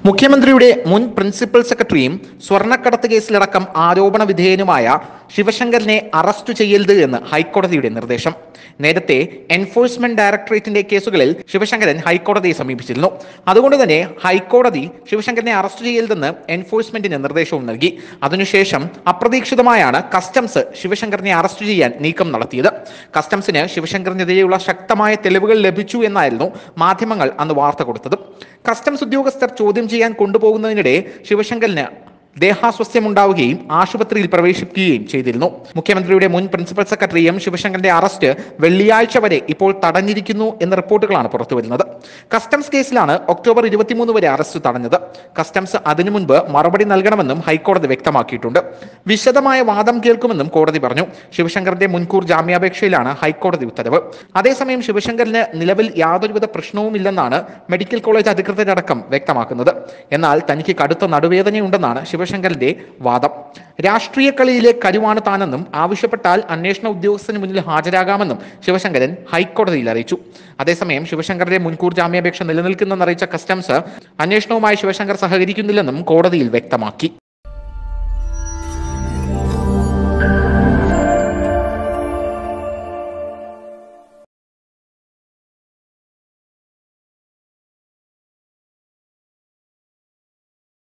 മുഖ്യമന്ത്രിയുടെ മുൻ പ്രിൻസിപ്പൽ സെക്രട്ടറിയും സ്വർണ്ണക്കടത്ത് കേസിലടക്കം ആരോപണ വിധേയനുമായ ശിവശങ്കറിനെ അറസ്റ്റ് ചെയ്യരുത് എന്ന് ഹൈക്കോടതിയുടെ നിർദ്ദേശം. നേരത്തെ എൻഫോഴ്സ്മെന്റ് ഡയറക്ടറേറ്റിന്റെ കേസുകളിൽ ശിവശങ്കരൻ ഹൈക്കോടതിയെ സമീപിച്ചിരുന്നു. അതുകൊണ്ട് തന്നെ ഹൈക്കോടതി ശിവശങ്കരനെ അറസ്റ്റ് ചെയ്യരുതെന്ന് എൻഫോഴ്സ്മെന്റിന് നിർദ്ദേശവും നൽകി. അതിനുശേഷം അപ്രതീക്ഷിതമായാണ് കസ്റ്റംസ് ശിവശങ്കറിനെ അറസ്റ്റ് ചെയ്യാൻ നീക്കം നടത്തിയത്. കസ്റ്റംസിന് ശിവശങ്കറിനെതിരെയുള്ള ശക്തമായ തെളിവുകൾ ലഭിച്ചു എന്നായിരുന്നു മാധ്യമങ്ങൾ അന്ന് വാർത്ത കൊടുത്തത്. കസ്റ്റംസ് ഉദ്യോഗസ്ഥർ ചോദ്യം ചെയ്യാൻ കൊണ്ടുപോകുന്നതിനിടെ ശിവശങ്കറിന് ദേഹാസ്വാസ്ഥ്യമുണ്ടാവുകയും ആശുപത്രിയിൽ പ്രവേശിപ്പിക്കുകയും ചെയ്തിരുന്നു. മുഖ്യമന്ത്രിയുടെ മുൻ പ്രിൻസിപ്പൽ സെക്രട്ടറിയും ശിവശങ്കറിന്റെ അറസ്റ്റ് വെള്ളിയാഴ്ച വരെ ഇപ്പോൾ തടഞ്ഞിരിക്കുന്നു എന്ന റിപ്പോർട്ടുകളാണ് പുറത്തുവരുന്നത്. കസ്റ്റംസ് കേസിലാണ് ഒക്ടോബർ 23 വരെ അറസ്റ്റ് തടഞ്ഞത്. കസ്റ്റംസ് അതിനു മുൻപ് മറുപടി നൽകണമെന്നും ഹൈക്കോടതി വ്യക്തമാക്കിയിട്ടുണ്ട്. വിശദമായ വാദം കേൾക്കുമെന്നും കോടതി പറഞ്ഞു. ശിവശങ്കറിന്റെ മുൻകൂർ ജാമ്യാപേക്ഷയിലാണ് ഹൈക്കോടതി ഉത്തരവ്. അതേസമയം ശിവശങ്കറിന് നിലവിൽ യാതൊരുവിധ പ്രശ്നവുമില്ലെന്നാണ് മെഡിക്കൽ കോളേജ് അധികൃതരടക്കം വ്യക്തമാക്കുന്നത്. എന്നാൽ തനിക്ക് കടുത്ത നടുവേദനയുണ്ടെന്നാണ് ശിവശങ്കറിന്റെ വാദം. രാഷ്ട്രീയ കളിയിലെ കരുവാണ് താനെന്നും ആവശ്യപ്പെട്ടാൽ അന്വേഷണ ഉദ്യോഗസ്ഥന് മുന്നിൽ ഹാജരാകാമെന്നും ശിവശങ്കരൻ ഹൈക്കോടതിയിൽ അറിയിച്ചു. അതേസമയം ശിവശങ്കറിന്റെ മുൻകൂർ ജാമ്യാപേക്ഷ നിലനിൽക്കുന്നെന്നറിയിച്ച കസ്റ്റംസ് അന്വേഷണവുമായി ശിവശങ്കർ സഹകരിക്കുന്നില്ലെന്നും കോടതിയിൽ വ്യക്തമാക്കി.